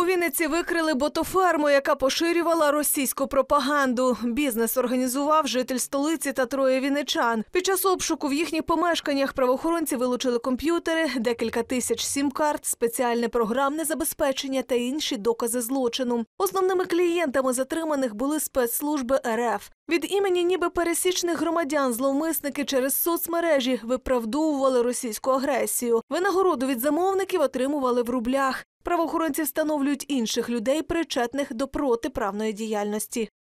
У Вінниці викрили ботоферму, яка поширювала російську пропаганду. Бізнес організував житель столиці та троє вінничан. Під час обшуку в їхніх помешканнях правоохоронці вилучили комп'ютери, декілька тисяч сім-карт, спеціальне програмне забезпечення та інші докази злочину. Основними клієнтами затриманих були спецслужби РФ. Від імені ніби пересічних громадян зловмисники через соцмережі виправдовували російську агресію. Винагороду від замовників отримували в рублях. Правоохоронці встановлюють інших людей, причетних до протиправної діяльності.